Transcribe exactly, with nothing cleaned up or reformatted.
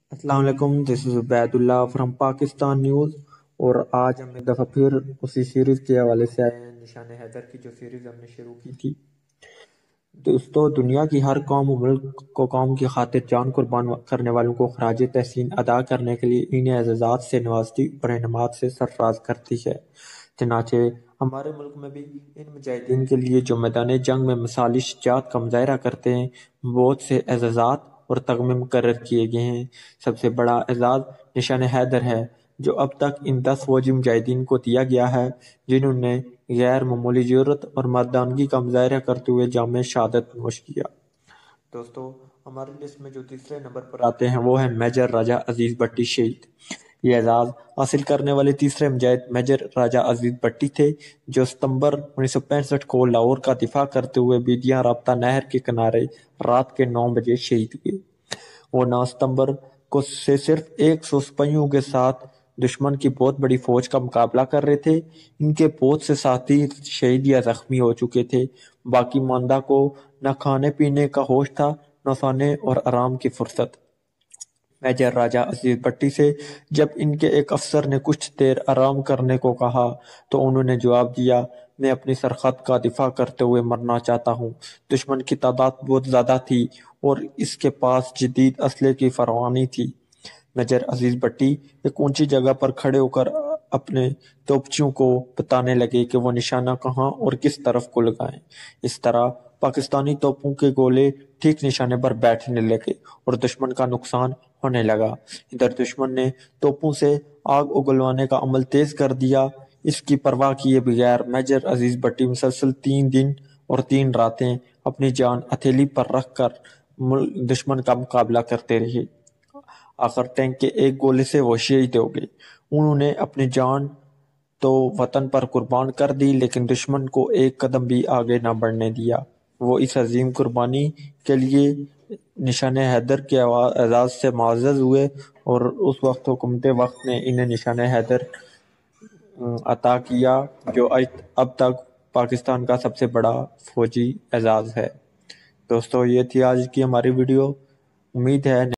السلام علیکم، this is Ubaid Ullah from Pakistan news. اور آج ہم ایک دفعہ پھر اسی سیریز کے حوالے سے آئے ہیں، نشان حیدر کی جو سیریز ہم نے شروع کی تھی۔ دوستو، دنیا کی ہر قوم و ملک کو قوم کی خاطر جان قربان کرنے والوں کو خراج تحسین ادا کرنے کے لیے انہیں اعزازات سے نوازتی اور انعامات سے سرفراز کرتی ہے۔ چنانچہ ہمارے ملک میں بھی ان مجاہدین کے لیے جو میدان جنگ میں مثالی شجاعت کا مظاہرہ کرتے ہیں بہت سے اعزازات اور تمغے مقرر کیے گئے ہیں۔ سب سے بڑا اعزاز نشان حیدر ہے، جو اب تک ان دس فوجی مجاہدین کو دیا گیا ہے جنہوں نے غیر معمولی جرأت اور مردانگی کا مظاہرہ کرتے ہوئے جام شہادت نوش کیا۔ دوستو، ہماری لسٹ میں جو تیسرے نمبر پر آتے ہیں وہ ہے میجر راجہ عزیز بٹی شہید۔ یہ اعزاز حاصل کرنے والے تیسرے مجاہد میجر راجہ عزیز بٹی تھے، جو ستمبر انیس سو پینسٹھ کو لاہور کا دفاع کرتے ہوئے بیدیاں رابطہ نہر کے کنارے رات کے نو بجے شہید ہوئے۔ وہ نو ستمبر کو سے صرف ایک سو سپاہیوں کے ساتھ دشمن کی بہت بڑی فوج کا مقابلہ کر رہے تھے۔ ان کے بہت سے ساتھی شہید یا زخمی ہو چکے تھے۔ باقی ماندہ کو نہ کھانے پینے کا ہوش تھا، نہ سونے اور آرام کی فرصت۔ میجر راجہ عزیز بٹی سے جب ان کے ایک افسر نے کچھ دیر آرام کرنے کو کہا تو انہوں نے جواب دیا، میں اپنی سرحد کا دفاع کرتے ہوئے مرنا چاہتا ہوں۔ دشمن کی تعداد بہت زیادہ تھی اور اس کے پاس جدید اسلحے کی فراوانی تھی۔ میجر عزیز بٹی ایک اونچی جگہ پر کھڑے ہو کر اپنے توپچیوں کو بتانے لگے کہ وہ نشانہ کہاں اور کس طرف کو لگائیں۔ اس طرح پاکستانی توپوں کے گولے ٹھیک نشانے پر بیٹھنے لگے اور دشمن کا نقصان ہونے لگا۔ ادھر دشمن نے توپوں سے آگ اگلوانے کا عمل تیز کر دیا۔ اس کی پرواہ کیے بغیر میجر عزیز بٹی مسلسل تین دن اور تین راتیں اپنی جان ہتھیلی پر رکھ کر دشمن کا مقابلہ کرتے رہے۔ آخر ٹینک کے ایک گولے سے وہ شہید ہو گئے۔ انہوں نے اپنی جان تو وطن پر قربان کر دی، لیکن دشمن کو ایک قدم بھی آگے نہ بڑھنے دیا۔ وہ اس عظیم قربانی کے لیے نشان حیدر کے اعزاز سے معزز ہوئے اور اس وقت حکومت وقت نے انہیں نشان حیدر عطا کیا، جو اب تک پاکستان کا سب سے بڑا فوجی اعزاز ہے۔ دوستو، یہ تھی آج کی ہماری ویڈیو۔ امید ہے